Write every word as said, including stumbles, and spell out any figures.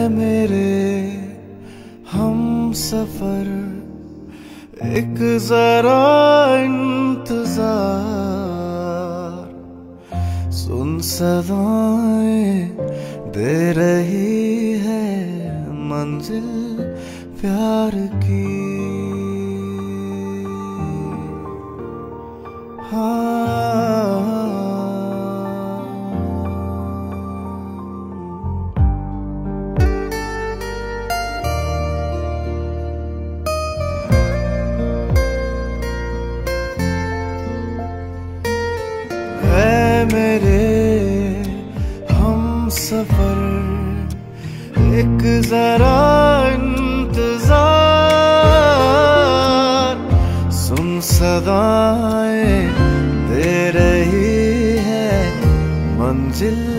मेरे हम सफर एक जरा इंतजार, सुन सदाएं दे रही है मंजिल प्यार की। मेरे हम सफर एक जरा इंतजार, सुन सदाएं दे रही है मंजिल